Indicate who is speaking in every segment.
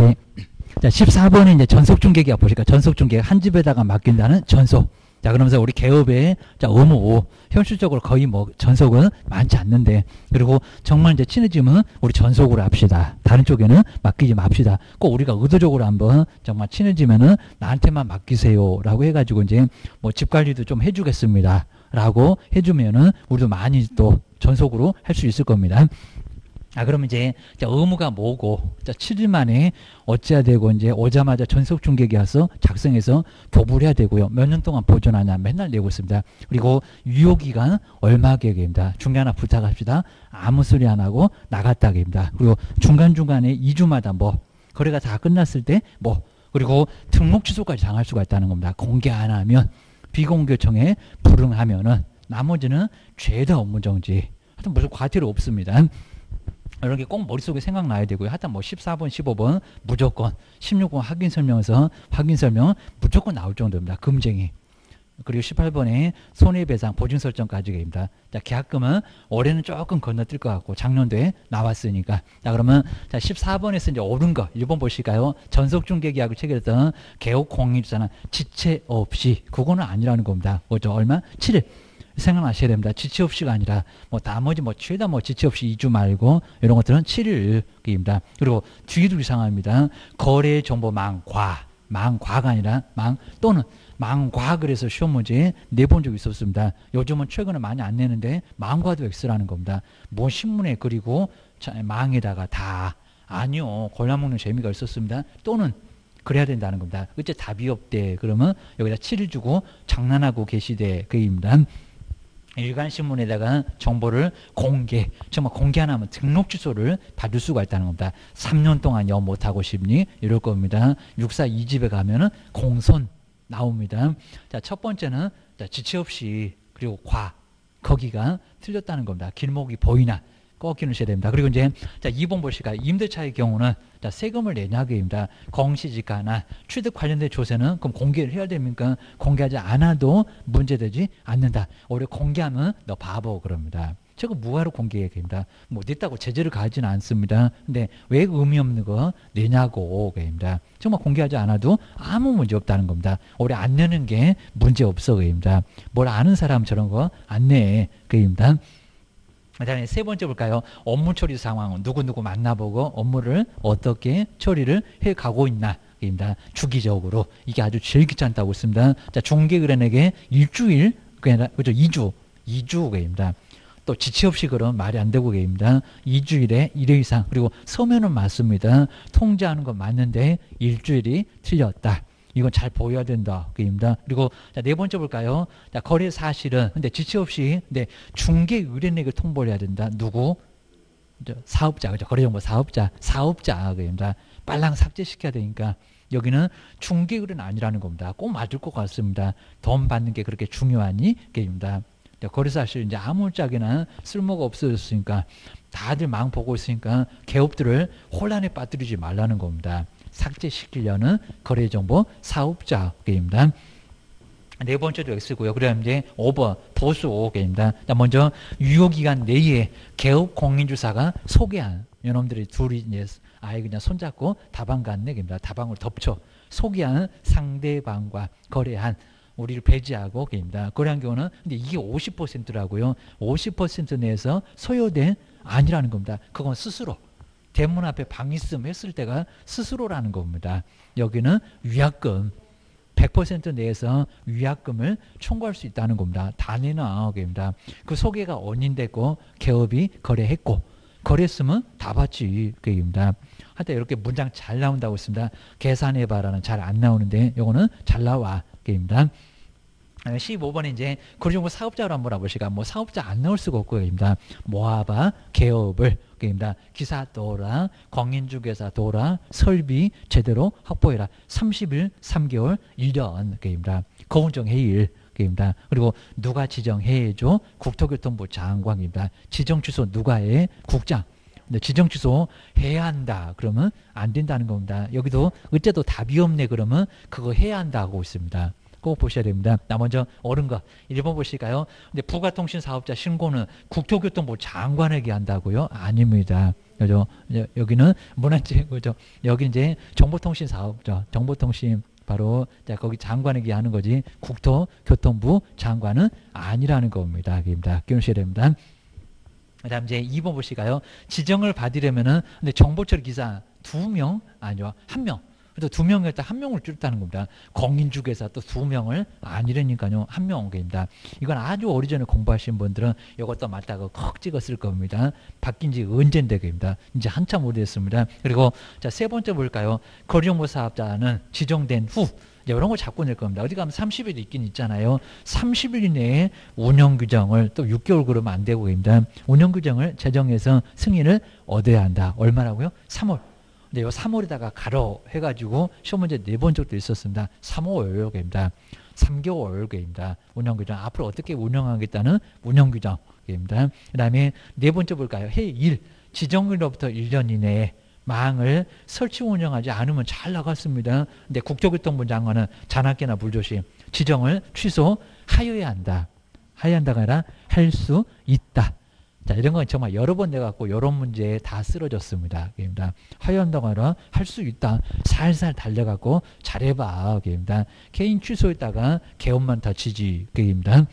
Speaker 1: 이제 자, 14번에 이제 전속중개계약 보실까? 전속중개계 한 집에다가 맡긴다는 전속. 자, 그러면서 우리 개업의 자, 의무, 현실적으로 거의 뭐 전속은 많지 않는데, 그리고 정말 이제 친해지면 우리 전속으로 합시다. 다른 쪽에는 맡기지 맙시다. 꼭 우리가 의도적으로 한번 정말 친해지면은 나한테만 맡기세요라고 해가지고 이제 뭐 집 관리도 좀 해주겠습니다. 라고 해주면은 우리도 많이 또 전속으로 할 수 있을 겁니다. 그러면 이제 의무가 뭐고, 7일 만에 어찌해야 되고, 이제 오자마자 전속중개계약서 작성해서 교부를 해야 되고요. 몇 년 동안 보존하냐, 맨날 내고 있습니다. 그리고 유효기간 얼마 계획입니다. 중간에 하나 부탁합시다. 아무 소리 안 하고 나갔다 계획입니다. 그리고 중간중간에 2주마다 뭐, 거래가 다 끝났을 때 뭐, 그리고 등록 취소까지 당할 수가 있다는 겁니다. 공개 안 하면, 비공개청에 불응하면은, 나머지는 죄다 업무정지. 하여튼 무슨 과태료 없습니다. 이런 게 꼭 머릿속에 생각나야 되고요. 하여튼 뭐 14번, 15번 무조건 16번 확인설명에서 확인설명 무조건 나올 정도입니다. 금쟁이. 그리고 18번에 손해배상 보증설정까지 입니다. 자, 계약금은 올해는 조금 건너뛸 것 같고 작년도에 나왔으니까. 자, 그러면 자, 14번에서 이제 옳은 거 1번 보실까요? 전속중개계약을 체결했던 개업공인주사는 지체 없이, 그거는 아니라는 겁니다. 뭐죠? 얼마? 7일. 생각나셔야 됩니다. 지체 없이가 아니라 뭐 나머지 뭐 최다 뭐 지체 없이 2주 말고 이런 것들은 7일입니다. 그리고 뒤도 이상합니다. 거래 정보 망과가 아니라 망 또는 망과, 그래서 시험 문제 내본 적이 있었습니다. 요즘은 최근에 많이 안 내는데 망과도 X라는 겁니다. 뭐 신문에 그리고 망에다가 다 아니요. 골라먹는 재미가 있었습니다. 또는 그래야 된다는 겁니다. 어째 답이 없대. 그러면 여기다 7일 주고 장난하고 계시대. 그입니다. 일간신문에다가 정보를 정말 공개 안 하면 등록 취소를 받을 수가 있다는 겁니다. 3년 동안 영 못하고 싶니? 이럴 겁니다. 64 2집에 가면은 공손 나옵니다. 자, 첫 번째는 자, 지체 없이, 그리고 거기가 틀렸다는 겁니다. 길목이 보이나 꼭 기누셔야 됩니다. 그리고 이제 자, 2번 보실까요? 임대차의 경우는 자, 세금을 내냐고입니다. 공시지가나 취득 관련된 조세는 그럼 공개를 해야 됩니까? 공개하지 않아도 문제되지 않는다. 오히려 공개하면 너 바보 그럽니다. 저거 뭐하러 공개해야 됩니다. 못 냈다고 제재를 가하지는 않습니다. 근데 왜 의미 없는 거 내냐고 그입니다. 정말 공개하지 않아도 아무 문제 없다는 겁니다. 오히려 안 내는 게 문제 없어 그입니다. 뭘 아는 사람 저런 거 안 내 그입니다. 그다음에 세 번째 볼까요? 업무 처리 상황은 누구누구 만나보고 업무를 어떻게 처리를 해가고 있나 입니다. 주기적으로. 이게 아주 제일 귀찮다고 있습니다. 자, 중개의뢰인에게 일주일, 그죠? 2주입니다. 또 지체 없이 그런 말이 안 되고 계십니다. 2주일에 1회 이상. 그리고 서면은 맞습니다. 통지하는 건 맞는데 일주일이 틀렸다. 이건 잘 보여야 된다. 그입니다. 그리고 자, 네 번째 볼까요? 자, 거래 사실은 근데 지체 없이 근데 중개 의뢰인에게 통보를 해야 된다. 누구? 사업자, 그죠? 거래정보 사업자 그입니다. 빨랑 삭제시켜야 되니까 여기는 중개 의뢰는 아니라는 겁니다. 꼭 맞을 것 같습니다. 돈 받는 게 그렇게 중요하니? 그입니다. 거래 사실 이제 아무짝에나 쓸모가 없어졌으니까 다들 망 보고 있으니까 개업들을 혼란에 빠뜨리지 말라는 겁니다. 삭제시키려는 거래정보 사업자입니다. 네 번째도 X고요. 그다음 이제 5번 보수 5개입니다. 먼저 유효기간 내에 개업 공인주사가 소개한 여러분들이 둘이 이제 아예 그냥 손잡고 다방 갔네 입니다. 다방을 덮쳐 소개한 상대방과 거래한 우리를 배제하고 입니다. 거래한 경우는 근데 이게 50%라고요. 50% 내에서 소요된 아니라는 겁니다. 그건 스스로 대문 앞에 방 있음 했을 때가 스스로라는 겁니다. 여기는 위약금 100% 내에서 위약금을 청구할 수 있다는 겁니다. 다 내놔 겁니다. 그 소개가 원인됐고 개업이 거래했고 거래했으면 다 받지 그입니다. 하여튼 이렇게 문장 잘 나온다고 했습니다. 계산해봐라는 잘 안 나오는데 요거는 잘 나와 그입니다. 15번에 이제 거래정보 사업자로 한번 알아보시까. 뭐 사업자 안 나올 수가 없고 입니다. 모아봐 개업을 입니다. 기사 도라, 공인중개사 도라, 설비 제대로 확보해라. 30일, 3개월, 1년 입니다. 거운정 해일 입니다. 그리고 누가 지정해줘? 국토교통부 장관입니다. 지정 취소 누가 해? 국장. 근데 지정 취소 해야 한다. 그러면 안 된다는 겁니다. 여기도 어째도 답이 없네. 그러면 그거 해야 한다고 있습니다. 꼭 보셔야 됩니다. 먼저 옳은 거 1번 보실까요? 근데 부가통신 사업자 신고는 국토교통부 장관에게 한다고요? 아닙니다. 그죠? 여기는 문화재, 그죠? 여기 이제 정보통신 사업죠. 정보통신 바로 자 거기 장관에게 하는 거지 국토교통부 장관은 아니라는 겁니다. 여기입니다. 기억하셔야 됩니다. 그다음 이제 2번 보실까요? 지정을 받으려면은 근데 정보처리 기사 2명 아니요 1명. 또 2명이었다 1명을 줄였다는 겁니다. 공인중개사 또 2명을 아니라니까요 1명입니다. 이건 아주 오래전에 공부하신 분들은 이것도 맞다고 콕 찍었을 겁니다. 바뀐 지 언젠데 입니다. 이제 한참 오래됐습니다. 그리고 자 세 번째 볼까요? 거리정보 사업자는 지정된 후 이런 거 자꾸 낼 겁니다. 어디 가면 30일 있긴 있잖아요. 30일 이내에 운영규정을 또 6개월 그러면 안 되고 입니다. 운영규정을 제정해서 승인을 얻어야 한다. 얼마라고요? 3월. 근데 요 3월에다가 가로 해가지고 시험 문제 내본 적도 있었습니다. 3월입니다. 3개월입니다. 운영규정. 앞으로 어떻게 운영하겠다는 운영규정입니다. 그 다음에 네 번째 볼까요? 해일. 지정일로부터 1년 이내에 망을 설치 운영하지 않으면 잘 나갔습니다. 근데 국토교통부 장관은 잔악계나 불조심 지정을 취소하여야 한다. 하여야 한다가 아니라 할 수 있다. 자, 이런 건 정말 여러 번 내갖고 이런 문제에 다 쓰러졌습니다. 하여야 한다고 아니라 할 수 있다. 살살 달려갖고 잘해봐. 개인 취소했다가 개업만 다치지. 그입니다.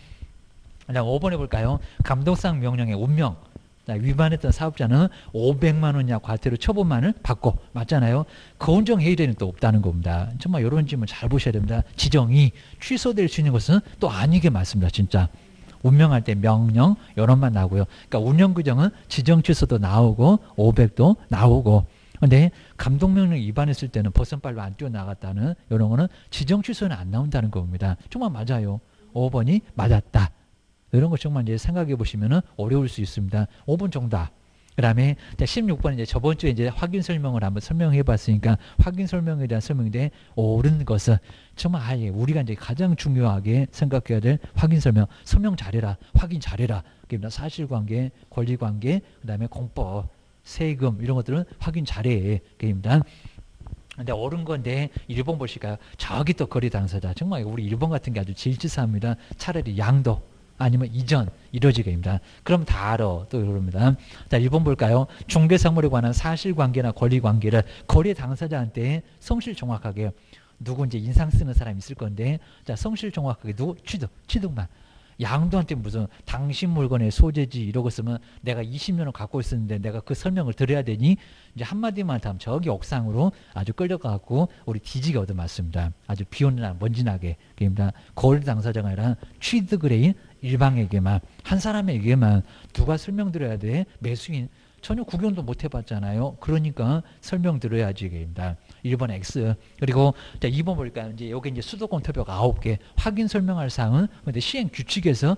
Speaker 1: 5번 해볼까요? 감독상 명령의 운명. 위반했던 사업자는 500만 원 이하 과태료 처분만을 받고 맞잖아요. 거운정 해일에는 또 없다는 겁니다. 정말 이런 질문 잘 보셔야 됩니다. 지정이 취소될 수 있는 것은 또 아니게 맞습니다. 진짜. 운명할 때 명령 이런만 나오고요. 그러니까 운영규정은 지정 취소도 나오고 500도 나오고 근데 감독명령 위반했을 때는 버선발로 안 뛰어나갔다는 이런 거는 지정 취소는 안 나온다는 겁니다. 정말 맞아요. 5번이 맞았다. 이런 거 정말 이제 생각해 보시면은 어려울 수 있습니다. 5번 정답. 그 다음에 16번 이제 저번 주에 이제 확인 설명을 한번 설명해 봤으니까 확인 설명에 대한 설명인데 옳은 것은 정말 아예 우리가 이제 가장 중요하게 생각해야 될 확인 설명 잘해라. 확인 잘해라. 그러니까 사실관계, 권리관계, 그 다음에 공법, 세금 이런 것들은 확인 잘해. 그입니다. 근데 옳은 건데 1번 보실까요? 저기 또 거리 당사자. 정말 우리 1번 같은 게 아주 질치사합니다. 차라리 양도. 아니면 이전 이루어지게입니다. 그럼 다 알아. 또 그럽니다. 자, 1번 볼까요? 중개사물에 관한 사실관계나 권리관계를 거래 당사자한테 성실 정확하게 누구 이제 인상 쓰는 사람이 있을 건데 자, 성실 정확하게 누구? 취득만. 양도한테 무슨 당신 물건의 소재지 이러고 쓰면 내가 20년을 갖고 있었는데 내가 그 설명을 드려야 되니 이제 한마디만 하면 저기 옥상으로 아주 끌려가고 우리 뒤지게 얻어맞습니다. 아주 비 오는 날 먼지나게. 그러니까 거래 당사자가 아니라 취득을 해 일방에게만 한 사람에게만 누가 설명드려야 돼? 매수인 전혀 구경도 못 해봤잖아요. 그러니까 설명드려야지 입니다. 1번 X. 그리고 자 2번 볼까요? 이제 여기 이제 수도권 토벽 9개 확인 설명할 사항은 근데 시행 규칙에서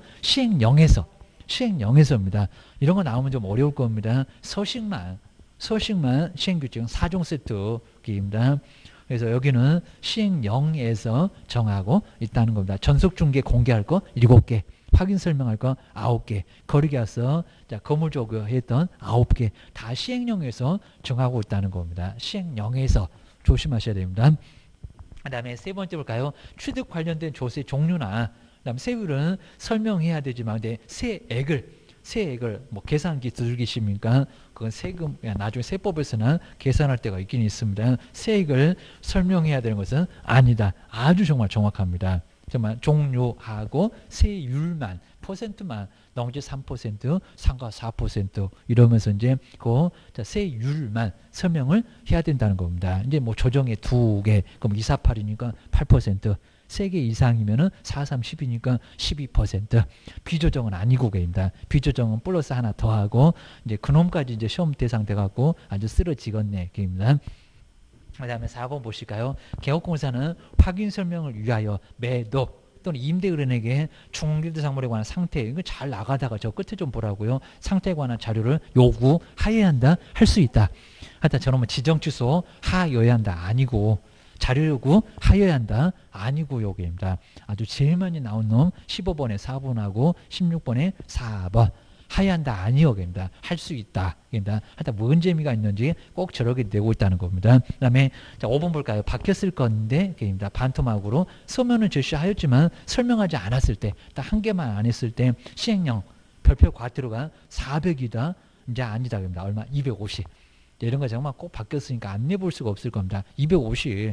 Speaker 1: 시행령에서입니다. 이런 거 나오면 좀 어려울 겁니다. 서식만 시행 규칙 4종 세트입니다. 그래서 여기는 시행령에서 정하고 있다는 겁니다. 전속 중개 공개할 거 7개. 확인 설명할 거 9개, 거리계약서, 자, 건물 조교했던 9개, 다 시행령에서 정하고 있다는 겁니다. 시행령에서 조심하셔야 됩니다. 그 다음에 세 번째 볼까요? 취득 관련된 조세 종류나, 그 다음 세율은 설명해야 되지만, 근데 세액을 뭐 계산기 두들기십니까? 그건 세금, 나중에 세법에서는 계산할 때가 있긴 있습니다. 세액을 설명해야 되는 것은 아니다. 아주 정말 정확합니다. 정말 종류하고 세율만 퍼센트만 농지 3%, 상가 4% 이러면서 이제 그 세율만 설명을 해야 된다는 겁니다. 이제 뭐 조정에 2개 그럼 2, 4, 8이니까 8%, 3개 이상이면은 4, 3, 10이니까 12%. 비조정은 아니고 계입니다. 비조정은 플러스 하나 더 하고 이제 그놈까지 이제 시험 대상 돼 갖고 아주 쓰러지겠네 계입니다. 그 다음에 4번 보실까요? 개업공사는 확인 설명을 위하여 매도 또는 임대인에게 중개대상물에 관한 상태 이거 잘 나가다가 저 끝에 좀 보라고요. 상태에 관한 자료를 요구하여야 한다. 할 수 있다. 하여튼 저놈은 지정 취소 하여야 한다. 아니고 자료 요구하여야 한다. 아니고 요기입니다. 아주 제일 많이 나온 놈 15번에 4번하고 16번에 4번. 하야 한다 아니요입니다. 할 수 있다. 입니다. 하여튼 뭔 재미가 있는지 꼭 저렇게 내고 있다는 겁니다. 그 다음에 5번 볼까요? 바뀌었을 건데 입니다. 반토막으로 서면은 제시하였지만 설명하지 않았을 때 딱 한 개만 안 했을 때 시행령 별표 과태료가 400이다. 이제 아니다. 입니다. 얼마? 250. 이런 거 정말 꼭 바뀌었으니까 안 내볼 수가 없을 겁니다. 250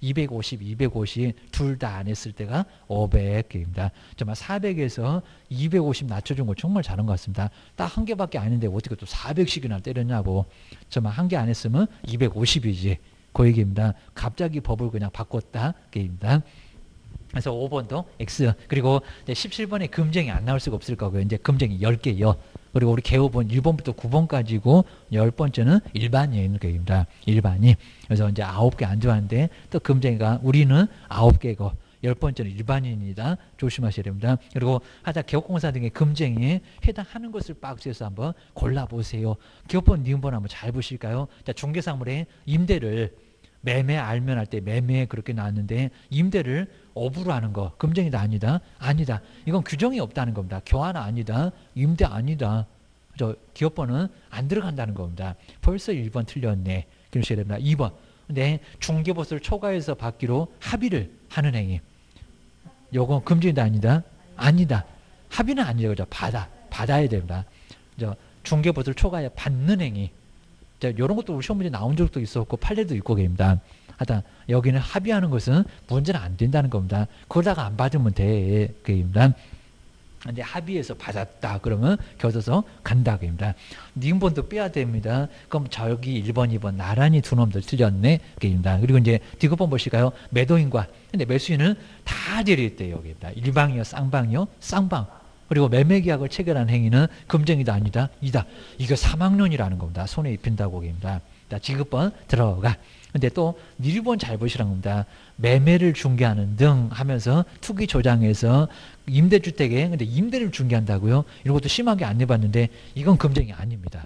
Speaker 1: 둘 다 안 했을 때가 500개입니다. 정말 400에서 250 낮춰준 거 정말 잘한 것 같습니다. 딱 한 개밖에 안 했는데 어떻게 또 400씩이나 때렸냐고. 정말 한 개 안 했으면 250이지. 그 얘기입니다. 갑자기 법을 그냥 바꿨다. 게임입니다. 그래서 5번도 X. 그리고 17번에 금쟁이 안 나올 수가 없을 거고요. 이제 금쟁이 10개요. 그리고 우리 개호번 1번부터 9번까지고 10번째는 일반인 게임입니다. 일반인. 그래서 이제 9개 안 좋아하는데 또 금쟁이가 우리는 9개고 10번째는 일반인이다. 조심하셔야 됩니다. 그리고 하자 개업공사 등의 금쟁이에 해당하는 것을 박스에서 한번 골라보세요. 개업본, 니은본 한번 잘 보실까요? 자, 중개사물의 임대를 매매 알면 할 때 매매 그렇게 나왔는데 임대를 업으로 하는 거 금쟁이다 아니다? 아니다. 이건 규정이 없다는 겁니다. 교환 아니다. 임대 아니다. 저 기업번은 안 들어간다는 겁니다. 벌써 1번 틀렸네. 그러셔야 됩니다. 2번. 근데 중개보수를 초과해서 받기로 합의를 하는 행위. 요건 금쟁이다 아니다? 아니다. 합의는 아니죠. 그죠? 받아야 됩니다. 저 중개보수를 초과해 받는 행위. 자, 이런 것도 우리 시험 문제 나온 적도 있었고 판례도 있고 계십니다. 하여튼 여기는 합의하는 것은 문제는 안 된다는 겁니다. 그러다가 안 받으면 돼. 그입니다. 이제 합의해서 받았다 그러면 겨져서 간다 그입니다. 니은본도 빼야 됩니다. 그럼 저기 1번, 2번 나란히 두 놈들 틀렸네. 그입니다. 그리고 이제 디귿번 보실까요? 매도인과 근데 매수인은 다 들어있대요. 여기입니다. 일방이요, 쌍방이요, 쌍방. 그리고 매매계약을 체결한 행위는 금쟁이다 아니다? 이다. 이거 3학년이라는 겁니다. 손에 입힌다고 얘기입니다. 자, 지급번 들어가. 근데 또 1번 잘 보시라는 겁니다. 매매를 중개하는 등 하면서 투기 조장해서 임대주택에 근데 임대를 중개한다고요? 이런 것도 심하게 안 내봤는데 이건 금쟁이 아닙니다.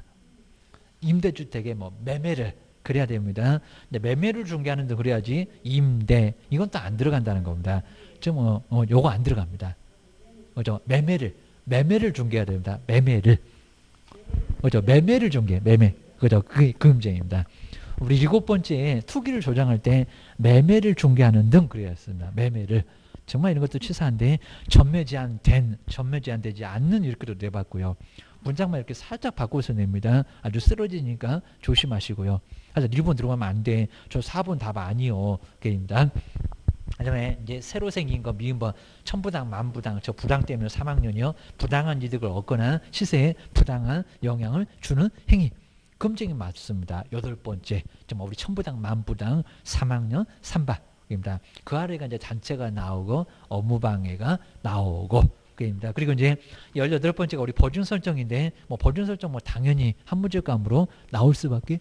Speaker 1: 임대주택에 뭐 매매를 그래야 됩니다. 근데 매매를 중개하는 등 그래야지 임대 이건 또 안 들어간다는 겁니다. 좀 요거 안 들어갑니다. 그죠? 매매를 중개해야 됩니다. 매매를. 그죠? 매매를 중개, 매매. 그죠? 그게 금쟁입니다. 우리 7번째 투기를 조장할 때 매매를 중개하는 등 그랬습니다. 매매를. 정말 이런 것도 치사한데 전매 제한되지 않는 이렇게도 내봤고요. 문장만 이렇게 살짝 바꿔서 냅니다. 아주 쓰러지니까 조심하시고요. 그래서 1번 들어가면 안 돼. 저 4번 답 아니요. 게임입니다. 그다음에 이제 새로 생긴 거 미음번 천부당 만부당 저 부당 때문에 3학년이요. 부당한 이득을 얻거나 시세에 부당한 영향을 주는 행위. 금쟁이 맞습니다. 8번째. 정말 우리 천부당 만부당 3학년 3반입니다. 그 아래가 이제 단체가 나오고 업무방해가 나오고 입니다. 그리고 이제 18번째가 우리 보증 설정인데 뭐 보증 설정 뭐 당연히 한 문제감으로 나올 수밖에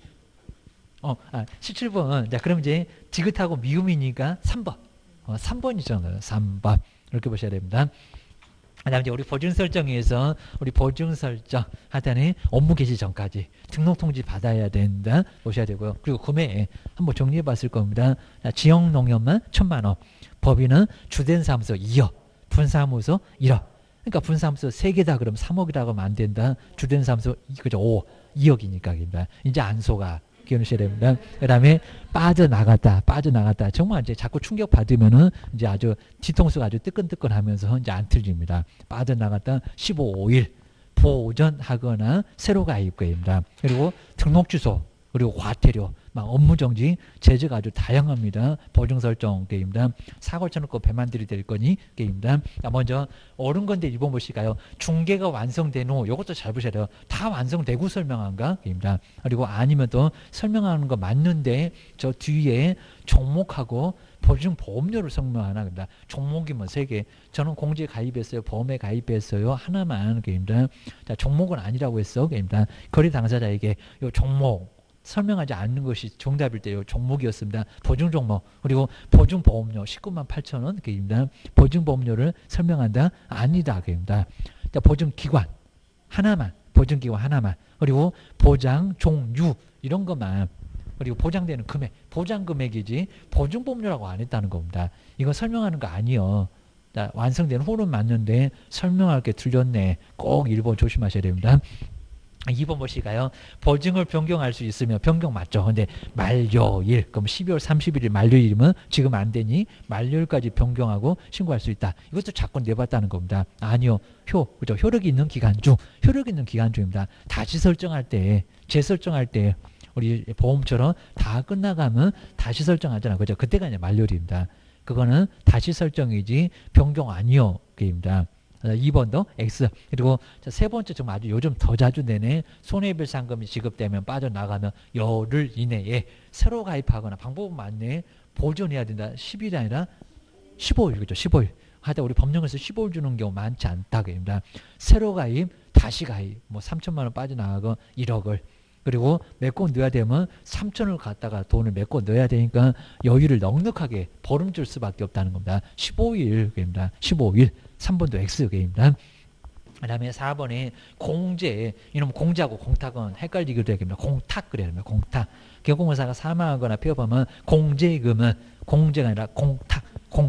Speaker 1: 17번. 자, 그럼 이제 디귿하고 미음이니까 3번. 3번이잖아요. 3번. 이렇게 보셔야 됩니다. 그다음에 이제 우리 보증 설정에서 우리 보증 설정 하단에 업무 개시 전까지 등록 통지 받아야 된다 보셔야 되고요. 그리고 금액 한번 정리해 봤을 겁니다. 지역 농협만 1,000만 원. 법인은 주된 사무소 2억, 분사무소 1억. 그러니까 분사무소 3개다 그러면 3억이다 그러면 안 된다. 주된 사무소 그죠? 2억이니까 이제 안 속아. 기억하셔야 됩니다. 그 다음에 빠져나갔다. 정말 이제 자꾸 충격받으면은 이제 아주 뒤통수가 아주 뜨끈뜨끈 하면서 이제 안 틀립니다. 빠져나갔다 15일 보전하거나 새로 가입거입니다. 그리고 등록주소, 그리고 과태료, 막 업무정지, 제재가 아주 다양합니다. 보증 설정 게임입니다. 사고 쳐놓고 배만 들이댈 거니 게임입니다. 먼저 옳은 건데 1번 보실까요? 중개가 완성된 후 이것도 잘 보셔야 돼요. 다 완성되고 설명한가 게임입니다. 그리고 아니면 또 설명하는 거 맞는데 저 뒤에 종목하고 보증 보험료를 설명하나 겁니다. 종목이면 3개. 저는 공제에 가입했어요. 보험에 가입했어요. 하나만 게임입니다. 자, 종목은 아니라고 했어 게임입니다. 거래 당사자에게 요 종목 설명하지 않는 것이 정답일 때요. 종목이었습니다. 보증 종목. 그리고 보증보험료 19만 8천 원 그입니다. 보증보험료를 설명한다? 아니다. 그입니다. 보증기관 하나만. 보증기관 하나만. 그리고 보장 종류 이런 것만. 그리고 보장되는 금액. 보장금액이지 보증보험료라고 안 했다는 겁니다. 이거 설명하는 거 아니요. 자, 완성된 후는 맞는데 설명할 게 틀렸네. 꼭 1번 조심하셔야 됩니다. 2번 보실까요? 보증을 변경할 수 있으면 변경 맞죠. 근데 만료일 그럼 12월 31일 만료일이면 지금 안 되니 만료일까지 변경하고 신고할 수 있다. 이것도 자꾸 내봤다는 겁니다. 아니요. 그죠? 효력이 있는 기간 중입니다. 다시 설정할 때, 재설정할 때 우리 보험처럼 다 끝나가면 다시 설정하잖아. 그죠? 그때가 이제 만료일입니다. 그거는 다시 설정이지 변경 아니요. 그입니다. 2번도 X. 그리고 세 번째 정말 아주 요즘 더 자주 내네. 손해배상금이 지급되면 빠져나가면 열흘 이내에 새로 가입하거나 방법은 많네. 보존해야 된다. 10일이 아니라 15일. 그죠? 15일. 하여튼 우리 법령에서 15일 주는 경우 많지 않다고입니다. 새로 가입, 다시 가입. 뭐 3천만 원 빠져나가고 1억을. 그리고 메꿔 넣어야 되면 3천을 갖다가 돈을 메꿔 넣어야 되니까 여유를 넉넉하게 보름 줄 수밖에 없다는 겁니다. 15일입니다. 15일. 3번도 X입니다. 그 다음에 4번에 공제. 이놈 공제하고 공탁은 헷갈리기도 되겠습니다. 공탁 그래야 됩니다. 공탁. 경공사가 사망하거나 폐업하면 공제금은 공제가 아니라 공탁,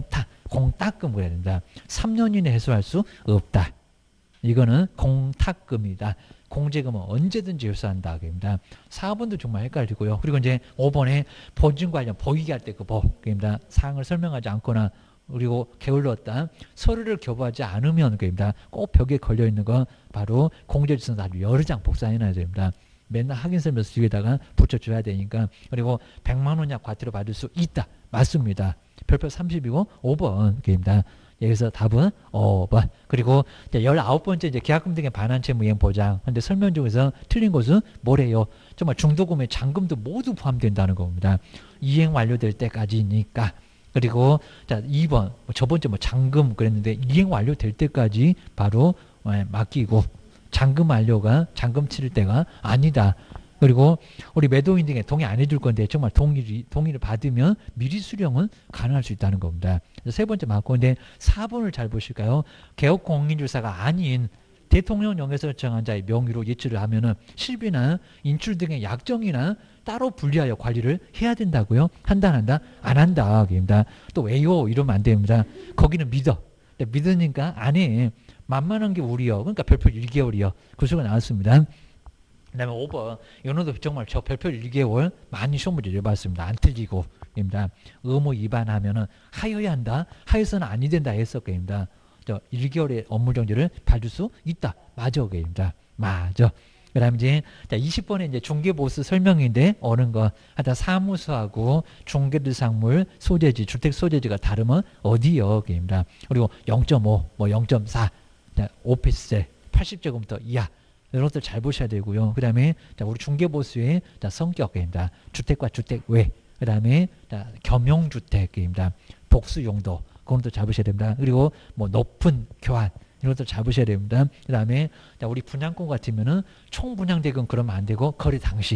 Speaker 1: 공탁금 그래야 된다. 3년 이내 회수할 수 없다. 이거는 공탁금이다. 공제금은 언제든지 회수한다. 그입니다. 4번도 정말 헷갈리고요. 그리고 이제 5번에 보증 관련 보이게 할 때 그 법입니다. 사항을 설명하지 않거나 그리고 게을렀다. 서류를 교부하지 않으면 그입니다. 꼭 벽에 걸려 있는 건 바로 공제지서는 아주 여러 장 복사해놔야 됩니다. 맨날 확인서면서 뒤에다가 붙여줘야 되니까. 그리고 100만 원 이하 과태료 받을 수 있다. 맞습니다. 별표 30이고 5번 그입니다. 여기서 답은 5번. 그리고 19번째 이제 계약금 등의 반환 채무 이행 보장. 근데 설명 중에서 틀린 것은 뭐래요? 정말 중도금의 잔금도 모두 포함된다는 겁니다. 이행 완료될 때까지니까. 그리고 자 2번 저번째 잔금 그랬는데 이행 완료될 때까지 바로 맡기고 잔금 완료가 잔금 치를 때가 아니다. 그리고 우리 매도인 등에 동의 안 해줄 건데 정말 동의를 받으면 미리 수령은 가능할 수 있다는 겁니다. 세 번째 맞고 근데 4번을 잘 보실까요? 개업 공인중개사가 아닌 대통령령에서 정한 자의 명의로 예치를 하면은 실비나 인출 등의 약정이나 따로 분리하여 관리를 해야 된다고요? 한다 안 한다? 안 한다. 입니다. 또 왜요? 이러면 안 됩니다. 거기는 믿어. 믿으니까 안 해. 만만한 게 우리요. 그러니까 별표 1개월이요. 그 수가 나왔습니다. 그 다음에 5번. 이거도 정말 저 별표 1개월 많이 시험 문제 내봤습니다. 안 틀리고. 입니다. 의무 위반하면은 하여야 한다. 하여서는 아니 된다 했었습니다. 저 1개월의 업무 정지를 받을 수 있다. 맞아. 입니다. 맞아. 그 다음에 이제 20번에 이제 중개보수 설명인데 어느 거 하여튼 사무소하고 중개대상물 소재지 주택 소재지가 다르면 어디요? 입니다. 그리고 0.5 뭐 0.4 오피스텔 80제곱미터 이하 이런 것들 잘 보셔야 되고요. 그 다음에 우리 중개보수의 성격입니다. 주택과 주택 외. 그 다음에 겸용주택입니다. 복수용도 그건 또 잡으셔야 됩니다. 그리고 뭐 높은 교환 이런 것들 잡으셔야 됩니다. 그 다음에 우리 분양권 같으면은 총 분양대금 그러면 안 되고 거래 당시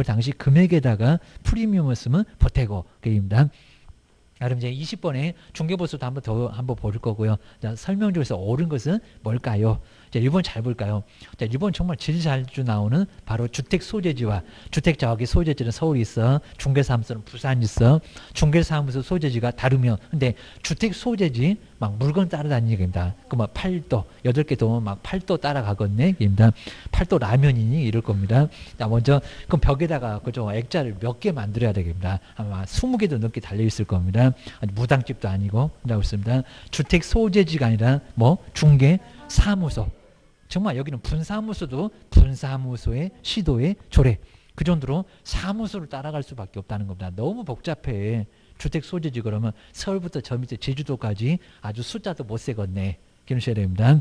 Speaker 1: 금액에다가 프리미엄을 쓰면 보태고 그입니다. 그럼 이제 20번에 중개보수도 한번 볼 거고요. 자, 설명 중에서 옳은 것은 뭘까요? 자, 1번 잘 볼까요? 자, 1번 정말 제일 자주 나오는 바로 주택 소재지와 주택 저기 소재지는 서울이 있어. 중개사무소는 부산 있어. 중개사무소 소재지가 다르면 근데 주택 소재지 막 물건 따라다니니까 그 막 8도 8개 도면 막 8도 따라가겠네. 입니다. 8도 라면이니 이럴 겁니다. 자, 먼저 그럼 벽에다가 그죠 액자를 몇 개 만들어야 되겠습니다. 아마 20개도 넘게 달려 있을 겁니다. 무당집도 아니고 라고 있습니다. 주택 소재지가 아니라 뭐 중개 사무소. 정말 여기는 분사무소도 분사무소의 시도의 조례. 그 정도로 사무소를 따라갈 수밖에 없다는 겁니다. 너무 복잡해. 주택 소재지 그러면 서울부터 저 밑에 제주도까지 아주 숫자도 못 세겠네. 기억하셔야 됩니다.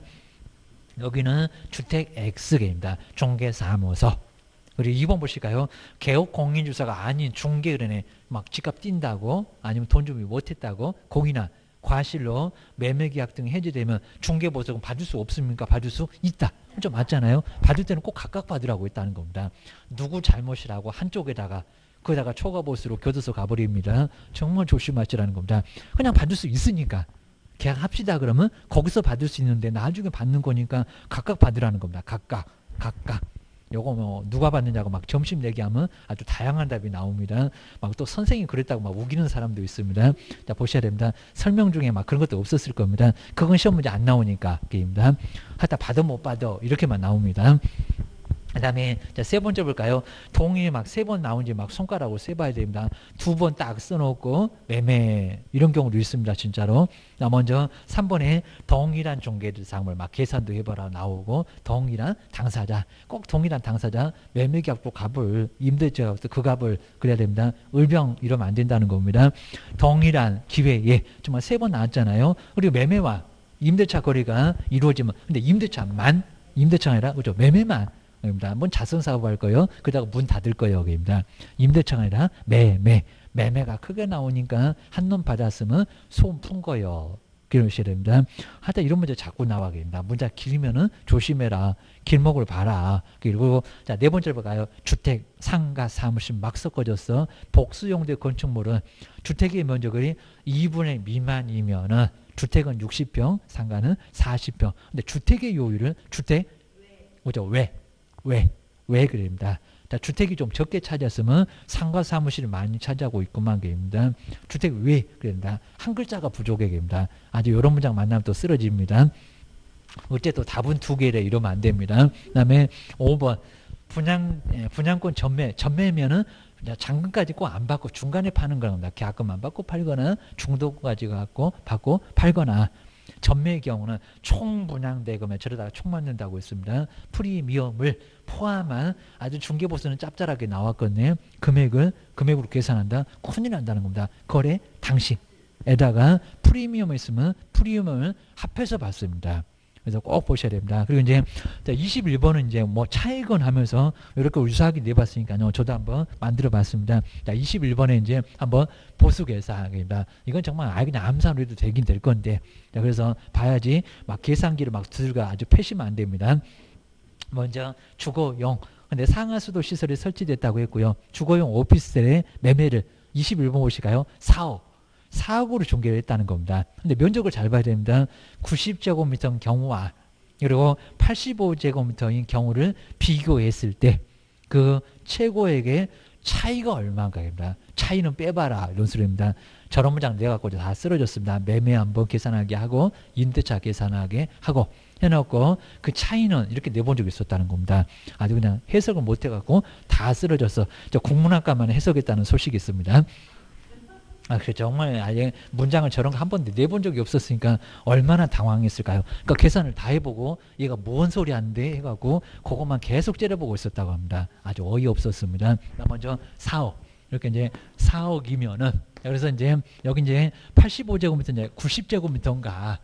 Speaker 1: 여기는 주택 X개입니다. 중개사무소. 그리고 2번 보실까요? 개업 공인주사가 아닌 중개은행에 막 집값 뛴다고 아니면 돈 준비 못했다고 공인한 과실로 매매계약 등 해지되면 중개보수금 받을 수 없습니까? 받을 수 있다. 좀 맞잖아요. 받을 때는 꼭 각각 받으라고 했다는 겁니다. 누구 잘못이라고 한쪽에다가 거기다가 초과보수로 교도소 가버립니다. 정말 조심하시라는 겁니다. 그냥 받을 수 있으니까 계약합시다 그러면 거기서 받을 수 있는데 나중에 받는 거니까 각각 받으라는 겁니다. 각각. 요거 뭐 누가 받느냐고 막 점심 내기하면 아주 다양한 답이 나옵니다. 막 또 선생님이 그랬다고 막 우기는 사람도 있습니다. 자, 보셔야 됩니다. 설명 중에 막 그런 것도 없었을 겁니다. 그건 시험 문제 안 나오니까 게임입니다. 하다 받아 못 받아 이렇게만 나옵니다. 그다음에 세 번째 볼까요? 동이 막 세 번 나온지 막 손가락으로 세봐야 됩니다. 두 번 딱 써놓고 매매 이런 경우도 있습니다. 진짜로. 자, 먼저 3번에 동일한 종계대상물 막 계산도 해봐라 나오고 동일한 당사자 꼭 동일한 당사자 매매계약도 값을 임대차 그 값을 그래야 됩니다. 을병 이러면 안 된다는 겁니다. 동일한 기회에 정말 세 번 나왔잖아요. 그리고 매매와 임대차 거래가 이루어지면 근데 임대차가 아니라 그죠 매매만 뭔 자선사업 할 거예요. 그러다가 문 닫을 거예요. 여기입니다. 임대차가 아니라 매매가 크게 나오니까 한눈 받았으면 소음 푼 거예요. 그러셔야 됩니다. 하여튼 이런 문제 자꾸 나와 됩니다. 문제 길면은 조심해라. 길목을 봐라. 그리고 자, 네 번째로 볼까요? 주택, 상가, 사무실 막 섞어졌어. 복수용대 건축물은 주택의 면적이 2분의 미만이면은 주택은 60평, 상가는 40평. 근데 주택의 요율은 그죠? 왜 그럽니다. 주택이 좀 적게 차지했으면 상가 사무실을 많이 차지하고 있구만 그입니다. 주택 왜 그럽니다. 한 글자가 부족해 그입니다. 아주 이런 문장 만나면 또 쓰러집니다. 어쨌든 답은 두 개래 이러면 안 됩니다. 그다음에 5번 분양권 전매면은 잔금까지 꼭 안 받고 중간에 파는 겁니다. 계약금 안 받고 팔거나 중도까지 받고 팔거나 전매의 경우는 총 분양대금에 저러다가 총 맞는다고 했습니다. 프리미엄을 포함한 아주 중개보수는 짭짤하게 나왔거든요. 금액으로 계산한다. 큰일 난다는 겁니다. 거래 당시에다가 프리미엄이 있으면 프리미엄을 합해서 받습니다. 그래서 꼭 보셔야 됩니다. 그리고 이제 21번은 이제 뭐 차익은 하면서 이렇게 유사하게 내봤으니까요. 저도 한번 만들어 봤습니다. 자, 21번에 이제 한번 보수 계산입니다. 이건 정말 그냥 암산으로 해도 되긴 될 건데. 자, 그래서 봐야지 막 계산기를 막 들고 아주 패시면 안 됩니다. 먼저 주거용. 근데 상하수도 시설이 설치됐다고 했고요. 주거용 오피스텔의 매매를 21번 보실까요? 4억으로 중개를 했다는 겁니다. 근데 면적을 잘 봐야 됩니다. 90제곱미터인 경우와 그리고 85제곱미터인 경우를 비교했을 때 그 최고액의 차이가 얼마인가입니다. 차이는 빼봐라 이런 소리입니다. 저런 문장 내갖고 다 쓰러졌습니다. 매매 한번 계산하게 하고 임대차 계산하게 하고 해놓고 그 차이는 이렇게 내본 적이 있었다는 겁니다. 아주 그냥 해석을 못해갖고 다 쓰러졌어. 국문학과만 해석했다는 소식이 있습니다. 그렇죠. 정말 아예 문장을 저런 거 한 번도 내본 적이 없었으니까 얼마나 당황했을까요? 그러니까 계산을 다 해보고 얘가 뭔 소리 하는데 해갖고 그것만 계속 째려보고 있었다고 합니다. 아주 어이없었습니다. 먼저 4억. 이렇게 이제 4억이면은 그래서 이제 여기 이제 85제곱미터 이제 90제곱미터인가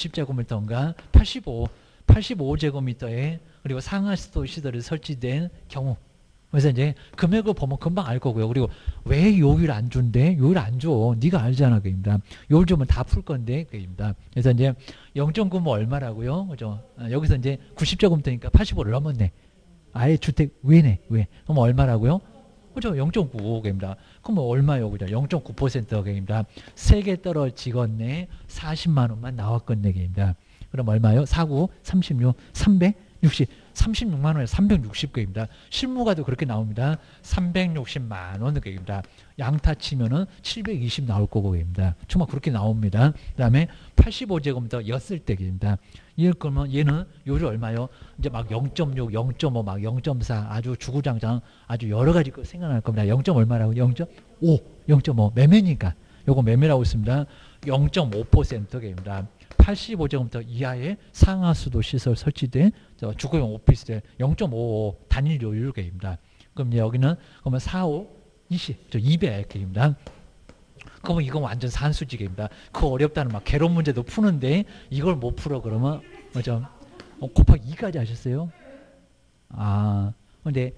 Speaker 1: 85제곱미터에 그리고 상하수도 시설이 설치된 경우 그래서 이제 금액을 보면 금방 알 거고요. 그리고 왜 요율 안 준대? 요율 안 줘. 네가 알잖아. 그입니다. 요율 주면 다 풀 건데. 그입니다. 그래서 이제 0.9뭐 얼마라고요? 그죠? 여기서 이제 90제곱미터니까 85를 넘었네. 아예 주택 왜? 그럼 얼마라고요? 그죠? 0.9. 그입니다. 그럼 얼마요? 그죠? 0.9% 그입니다. 3개 떨어지겠네. 40만 원만 나왔겠네. 그입니다. 그럼 얼마요? 49, 36, 360. 36만 원에 360개입니다. 실무가도 그렇게 나옵니다. 360만 원입니다. 양타 치면은 720 나올 거고입니다. 정말 그렇게 나옵니다. 그다음에 85제곱미터 였을 때입니다. 이럴 거면 얘는 요리 얼마요? 이제 막 0.6, 0.5, 막 0.4 아주 주구장창 아주 여러 가지 거 생각날 겁니다. 0. 얼마라고? 0.5 매매니까 요거 매매라고 있습니다. 0.5%입니다. 85제곱미터 이하의 상하수도 시설 설치된 주거용 오피스텔 0.55 단일 요율계입니다. 그럼 여기는 그러면 4, 5, 20, 200개입니다. 그러면 이건 완전 산수지계입니다. 그 어렵다는 막 개론 문제도 푸는데 이걸 못 풀어 그러면 뭐죠? 곱하기 2까지 하셨어요? 근데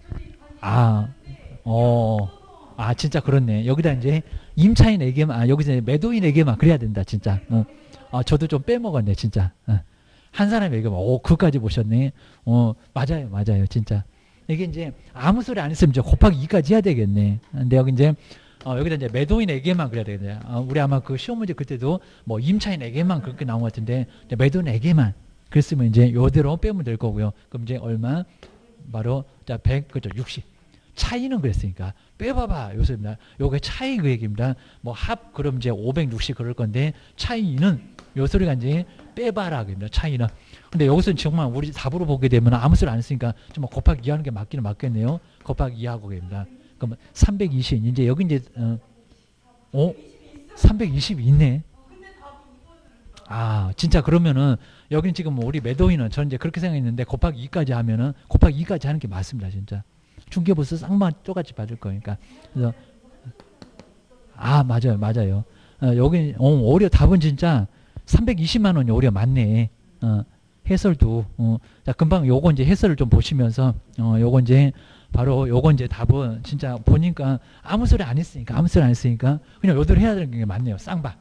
Speaker 1: 진짜 그렇네. 여기다 이제 임차인에게만 여기서 매도인에게만 그래야 된다 진짜. 저도 좀 빼먹었네 진짜. 한 사람에게 그까지 보셨네. 맞아요 진짜. 이게 이제 아무 소리 안 했으면 이제 곱하기 2까지 해야 되겠네. 근데 여기 이제 여기다 이제 매도인에게만 그래야 되겠네. 우리 아마 그 시험 문제 그때도 뭐 임차인에게만 그렇게 나온 것 같은데 매도인에게만 그랬으면 이제 요대로 빼면 될 거고요. 그럼 이제 얼마? 바로 자 100 그죠 60. 차이는 그랬으니까 빼봐봐 요소입니다. 요게 차이 그 얘기입니다. 뭐 합 그럼 이제 560 그럴 건데 차이는 요 소리가 이제 빼봐라 그입니다. 차이는. 근데 여기서 정말 우리 답으로 보게 되면 아무 소리 안 했으니까 좀 곱하기 2 하는 게 맞기는 맞겠네요. 곱하기 2 하고 그입니다. 그럼 320 이제 여기 이제 320이 있네. 아 진짜 그러면은 여기는 지금 우리 매도인은 전 이제 그렇게 생각했는데 곱하기 2까지 하면은 곱하기 2까지 하는 게 맞습니다. 진짜 중개보수 쌍방 똑같이 받을 거니까. 그래서 아 맞아요. 여기 오히려 답은 진짜 320만 원이 오히려 맞네. 해설도 자 금방 요거 이제 해설을 좀 보시면서 요거 이제 바로 요거 이제 답은 진짜 보니까 아무 소리 안 했으니까 그냥 요대로 해야 되는 게 맞네요. 쌍방